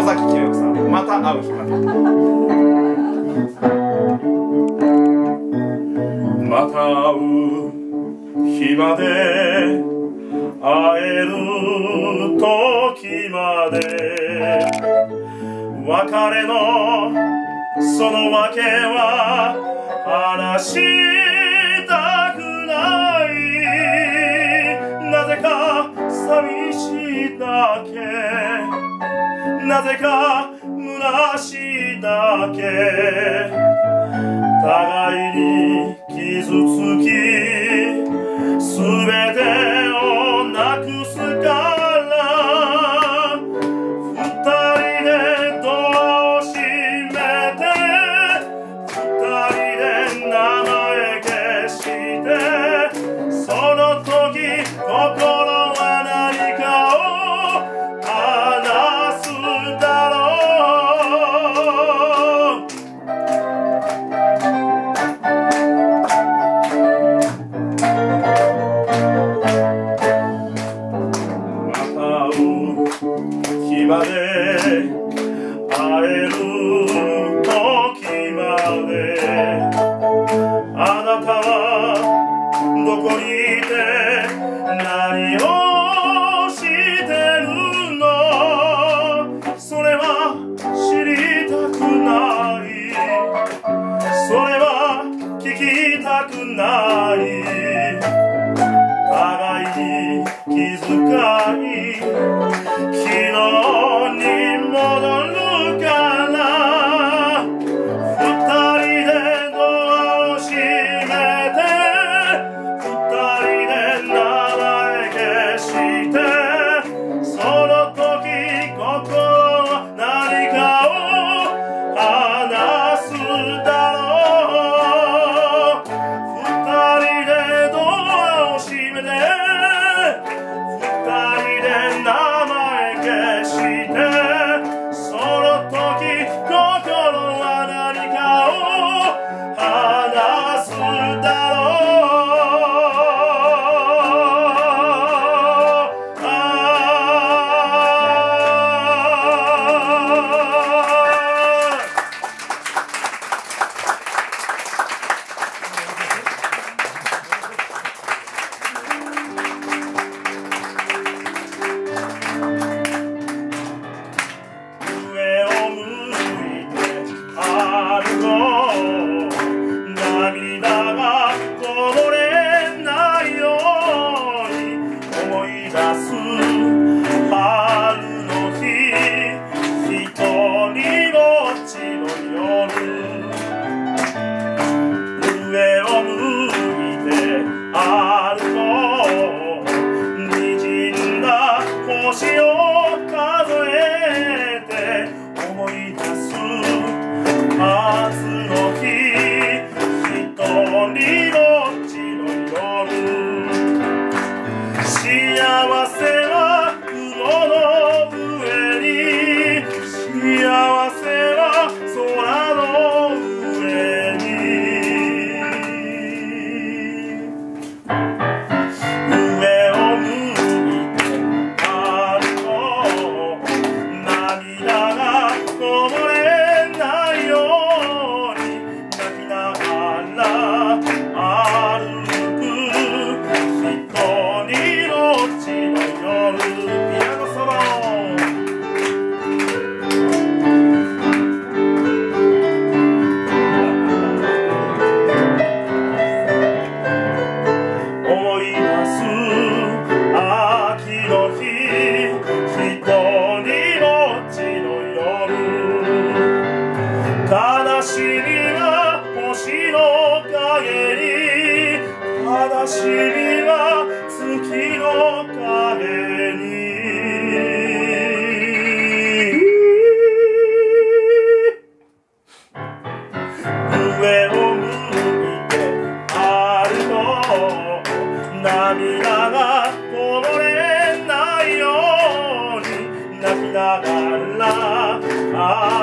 崎清代さん、また会う日まで。また会う日まで、会える時まで、別れのその訳は話したくない。なぜか寂しいだけ、なぜか虚しいだけ、互いに傷つきすべてをなくすから二人でドアを閉めて二人で名前消してその時心は何かを話すだろう。日まで会える時まで、あなたはどこにいて何をしてるの。それは知りたくない、それは聞きたくない。互いに気遣い昨日に戻るから二人でドアを閉めて二人で名前消してその時心は何かを話すだろう。二人でドアを閉めて二人で名前消してその時心は何かを話すだろう。涙がこぼれないように思い出す春の日、一人ぼっちの夜、上を向いて歩こう、滲んだ星を数えて思い出す夏の日、一人ぼっちの夜、幸せは雲の上に、幸せは空の上に、上を向いて歩こう、涙がこぼれないように泣きながら歩く一人ぼっちの夜。ピアノソロ思い出す秋の日、一人ぼっちの夜、悲しみは星の影に、悲しみは月の影に、上を向いて歩こう、涙がこぼれないように泣きながら